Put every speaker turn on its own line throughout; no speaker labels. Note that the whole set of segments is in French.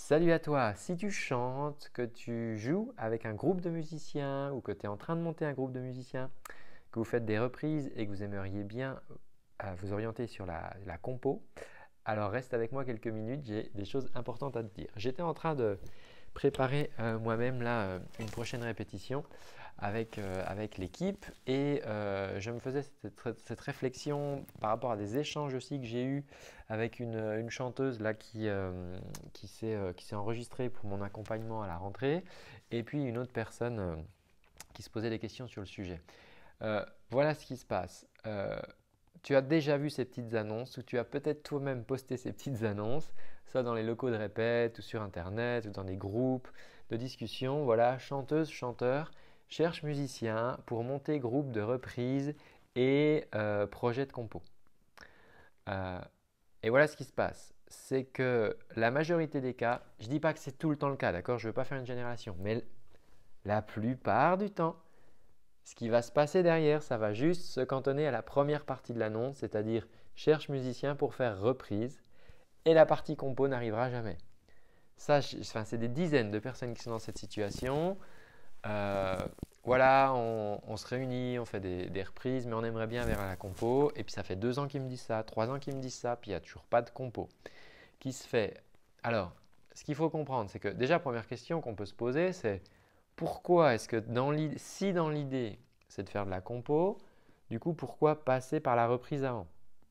Salut à toi! Si tu chantes, que tu joues avec un groupe de musiciens ou que tu es en train de monter un groupe de musiciens, que vous faites des reprises et que vous aimeriez bien vous orienter sur la compo, alors reste avec moi quelques minutes, j'ai des choses importantes à te dire. J'étais en train de préparer moi-même là une prochaine répétition avec l'équipe et je me faisais cette réflexion par rapport à des échanges aussi que j'ai eus avec une chanteuse là qui s'est enregistrée pour mon accompagnement à la rentrée et puis une autre personne qui se posait des questions sur le sujet. Voilà ce qui se passe. Tu as déjà vu ces petites annonces ou tu as peut-être toi-même posté ces petites annonces, soit dans les locaux de répète ou sur Internet ou dans des groupes de discussion. Voilà, chanteuse, chanteur, cherche musicien pour monter groupe de reprise et projet de compo. Euh, et voilà ce qui se passe. C'est que la majorité des cas, je ne dis pas que c'est tout le temps le cas, d'accord? Je ne veux pas faire une génération, mais la plupart du temps, ce qui va se passer derrière, ça va juste se cantonner à la première partie de l'annonce, c'est-à-dire cherche musicien pour faire reprise et la partie compo n'arrivera jamais. Ça, c'est des dizaines de personnes qui sont dans cette situation. Euh, voilà, on se réunit, on fait des reprises, mais on aimerait bien vers la compo. Et puis ça fait 2 ans qu'ils me disent ça, 3 ans qu'ils me disent ça, puis il n'y a toujours pas de compo qui se fait. Alors, ce qu'il faut comprendre, c'est que déjà, première question qu'on peut se poser, c'est pourquoi est-ce que si dans l'idée, c'est de faire de la compo, du coup, pourquoi passer par la reprise avant?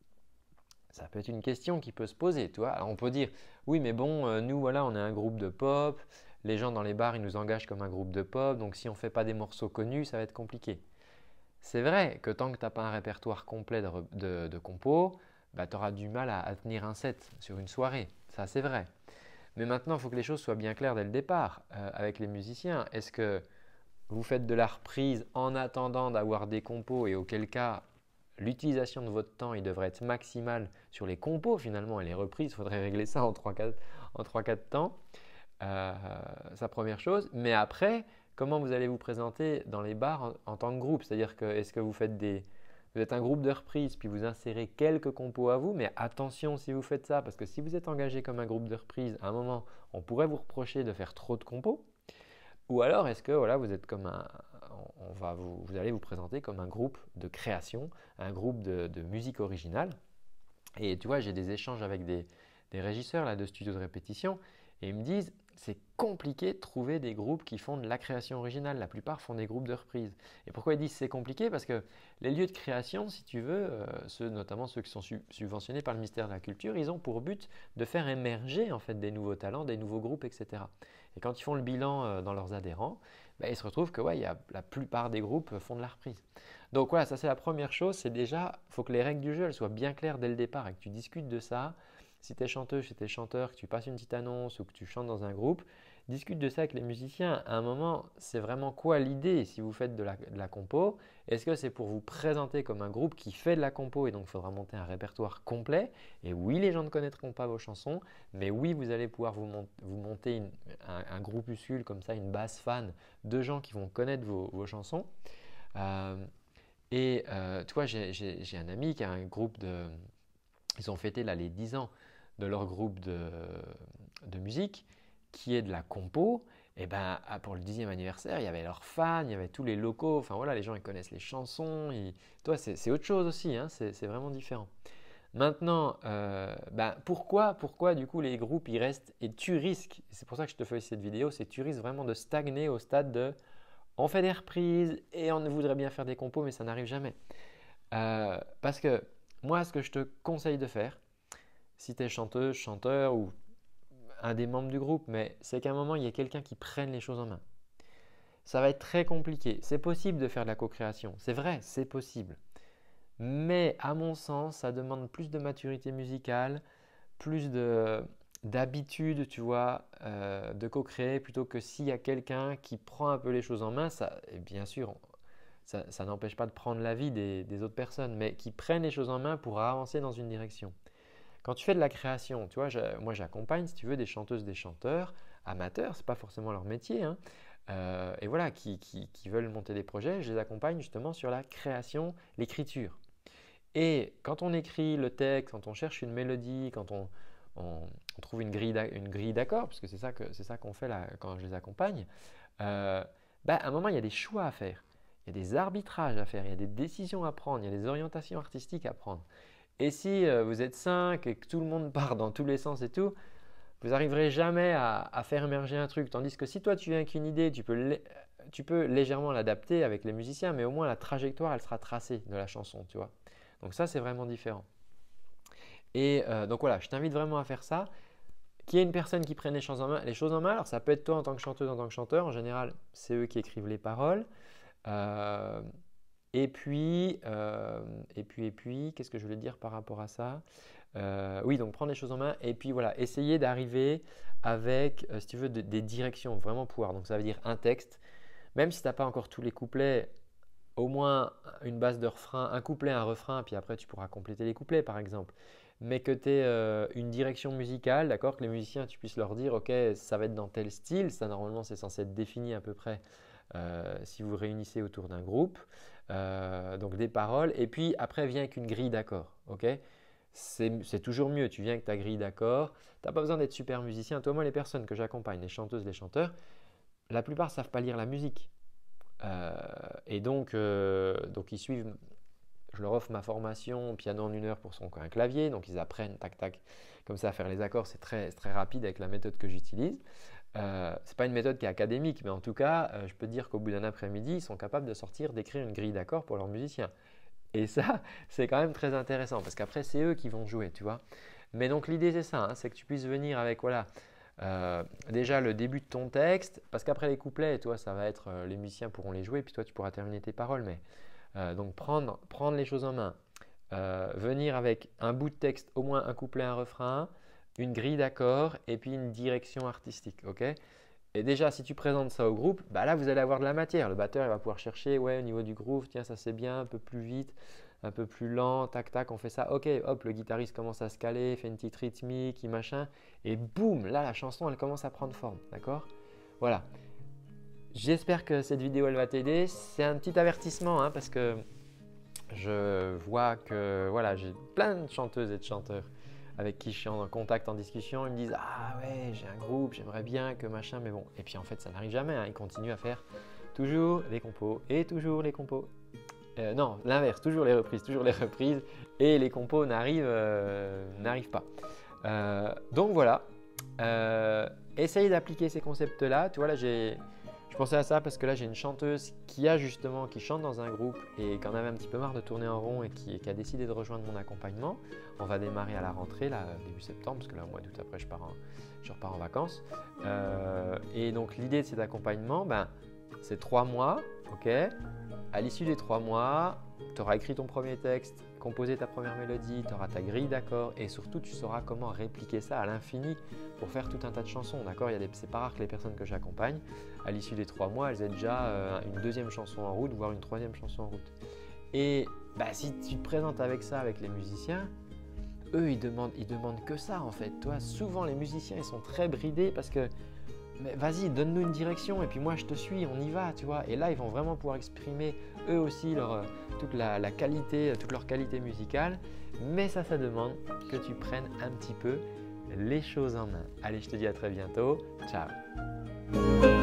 Ça peut être une question qui peut se poser, tu vois. Alors, on peut dire, oui, mais bon, nous, voilà, on est un groupe de pop. Les gens dans les bars, ils nous engagent comme un groupe de pop. Donc, si on ne fait pas des morceaux connus, ça va être compliqué. C'est vrai que tant que tu n'as pas un répertoire complet de compos, bah, tu auras du mal à tenir un set sur une soirée. Ça, c'est vrai. Mais maintenant, il faut que les choses soient bien claires dès le départ avec les musiciens. Est-ce que vous faites de la reprise en attendant d'avoir des compos et auquel cas l'utilisation de votre temps il devrait être maximale sur les compos finalement et les reprises, il faudrait régler ça en 3-4 temps. C'est la première chose. Mais après, comment vous allez vous présenter dans les bars en tant que groupe? C'est-à-dire que est-ce que vous êtes un groupe de reprises puis vous insérez quelques compos à vous, mais attention si vous faites ça parce que si vous êtes engagé comme un groupe de reprises, à un moment, on pourrait vous reprocher de faire trop de compos. Ou alors, est-ce que voilà, vous êtes comme vous allez vous présenter comme un groupe de création, un groupe de musique originale. Et tu vois, j'ai des échanges avec des régisseurs là, de studios de répétition et ils me disent c'est compliqué de trouver des groupes qui font de la création originale. La plupart font des groupes de reprise. Et pourquoi ils disent c'est compliqué? Parce que les lieux de création, si tu veux, notamment ceux qui sont subventionnés par le ministère de la Culture, ils ont pour but de faire émerger en fait des nouveaux talents, des nouveaux groupes, etc. Et quand ils font le bilan dans leurs adhérents, ben, ils se retrouvent que la plupart des groupes font de la reprise. Donc voilà, ça c'est la première chose, c'est déjà, il faut que les règles du jeu elles soient bien claires dès le départ et que tu discutes de ça. Si tu es chanteuse, si tu es chanteur, que tu passes une petite annonce ou que tu chantes dans un groupe, discute de ça avec les musiciens. À un moment, c'est vraiment quoi l'idée si vous faites de la compo? Est-ce que c'est pour vous présenter comme un groupe qui fait de la compo et donc il faudra monter un répertoire complet? Et oui, les gens ne connaîtront pas vos chansons, mais oui, vous allez pouvoir vous monter un groupuscule comme ça, une base fan de gens qui vont connaître vos chansons. Euh, tu vois, j'ai un ami qui a un groupe de… Ils ont fêté là, les 10 ans de leur groupe de musique qui est de la compo. Et ben, pour le 10e anniversaire, il y avait leurs fans, il y avait tous les locaux. Enfin voilà, les gens ils connaissent les chansons. Toi, c'est autre chose aussi, hein, c'est vraiment différent. Maintenant, ben, pourquoi du coup les groupes ils restent et tu risques, et c'est pour ça que je te fais cette vidéo, c'est que tu risques vraiment de stagner au stade de on fait des reprises et on voudrait bien faire des compos, mais ça n'arrive jamais. Parce que moi, ce que je te conseille de faire, si tu es chanteuse, chanteur ou un des membres du groupe, mais c'est qu'à un moment, il y ait quelqu'un qui prenne les choses en main. Ça va être très compliqué. C'est possible de faire de la co-création. C'est vrai, c'est possible. Mais à mon sens, ça demande plus de maturité musicale, plus d'habitude, tu vois, de co-créer plutôt que s'il y a quelqu'un qui prend un peu les choses en main. Ça, et bien sûr, ça n'empêche pas de prendre l'avis des autres personnes, mais qui prennent les choses en main pour avancer dans une direction. Quand tu fais de la création, tu vois, moi j'accompagne, si tu veux, des chanteuses, des chanteurs amateurs, ce n'est pas forcément leur métier, hein, et voilà, qui veulent monter des projets, je les accompagne justement sur la création, l'écriture. Et quand on écrit le texte, quand on cherche une mélodie, quand on on trouve une grille d'accords, parce que c'est ça qu'on fait là, quand je les accompagne. À un moment, il y a des choix à faire, il y a des arbitrages à faire, il y a des décisions à prendre, il y a des orientations artistiques à prendre. Et si vous êtes 5 et que tout le monde part dans tous les sens et tout, vous n'arriverez jamais à faire émerger un truc. Tandis que si toi tu viens avec une idée, tu peux légèrement l'adapter avec les musiciens, mais au moins la trajectoire, elle sera tracée de la chanson, tu vois. Donc ça, c'est vraiment différent. Et donc voilà, je t'invite vraiment à faire ça. Qu'il y ait une personne qui prenne les choses en main. Alors ça peut être toi en tant que chanteuse, en tant que chanteur. En général, c'est eux qui écrivent les paroles. Et puis, qu'est-ce que je voulais dire par rapport à ça? Oui, donc prendre les choses en main et puis voilà, essayer d'arriver avec, si tu veux, des directions vraiment pouvoir. Donc ça veut dire un texte, même si tu n'as pas encore tous les couplets, au moins une base de refrain, un couplet, un refrain, puis après tu pourras compléter les couplets par exemple. Mais que tu aies une direction musicale, d'accord, que les musiciens, tu puisses leur dire, ok, ça va être dans tel style, ça normalement c'est censé être défini à peu près si vous réunissez autour d'un groupe. Donc des paroles et puis après vient avec une grille d'accords, ok? C'est toujours mieux, tu viens avec ta grille d'accords, tu n'as pas besoin d'être super musicien. Toi, moi, les personnes que j'accompagne, les chanteuses, les chanteurs, la plupart ne savent pas lire la musique. Et donc ils suivent, je leur offre ma formation piano en 1 heure pour son un clavier, donc ils apprennent tac tac comme ça à faire les accords, c'est très rapide avec la méthode que j'utilise. Ce n'est pas une méthode qui est académique, mais en tout cas, je peux te dire qu'au bout d'un après-midi, ils sont capables d'écrire une grille d'accords pour leurs musiciens. Et ça, c'est quand même très intéressant parce qu'après, c'est eux qui vont jouer, tu vois. Mais donc, l'idée, c'est ça, hein, c'est que tu puisses venir avec, voilà, déjà le début de ton texte, parce qu'après les couplets, toi, ça va être, les musiciens pourront les jouer, puis toi, tu pourras terminer tes paroles. Mais donc, prendre les choses en main, venir avec un bout de texte, au moins un couplet, un refrain, une grille d'accords et puis une direction artistique, ok? Et déjà, si tu présentes ça au groupe, bah là, vous allez avoir de la matière. Le batteur, il va pouvoir chercher, ouais, au niveau du groove, tiens, ça c'est bien, un peu plus vite, un peu plus lent, tac, tac, on fait ça. Ok, hop, le guitariste commence à se caler, fait une petite rythmique, machin. Et boum, là, la chanson, elle commence à prendre forme, d'accord? Voilà. J'espère que cette vidéo, elle va t'aider. C'est un petit avertissement, hein, parce que je vois que voilà, j'ai plein de chanteuses et de chanteurs avec qui je suis en contact, en discussion. Ils me disent « Ah ouais, j'ai un groupe, j'aimerais bien que machin, mais bon. » Et puis en fait, ça n'arrive jamais. Hein. Ils continuent à faire toujours les compos et toujours les compos. Non, l'inverse, toujours les reprises et les compos n'arrivent pas. Donc voilà, essaye d'appliquer ces concepts-là. Tu vois, là, je pensais à ça parce que là, j'ai une chanteuse qui chante dans un groupe et qui en avait un petit peu marre de tourner en rond et qui a décidé de rejoindre mon accompagnement. On va démarrer à la rentrée, là, début septembre, parce que là, au mois d'août, après, je repars en vacances. Et donc, l'idée de cet accompagnement, c'est 3 mois, ok? À l'issue des 3 mois, tu auras écrit ton premier texte, composé ta première mélodie, tu auras ta grille d'accords et surtout, tu sauras comment répliquer ça à l'infini pour faire tout un tas de chansons, d'accord? C'est pas rare que les personnes que j'accompagne, à l'issue des 3 mois, elles aient déjà une deuxième chanson en route, voire une troisième chanson en route. Et si tu te présentes avec ça avec les musiciens, eux, ils demandent que ça en fait. Toi, souvent, les musiciens, ils sont très bridés parce que mais vas-y, donne-nous une direction et puis moi je te suis, on y va, tu vois. Et là, ils vont vraiment pouvoir exprimer eux aussi toute la qualité, toute leur qualité musicale. Mais ça demande que tu prennes un petit peu les choses en main. Allez, je te dis à très bientôt. Ciao.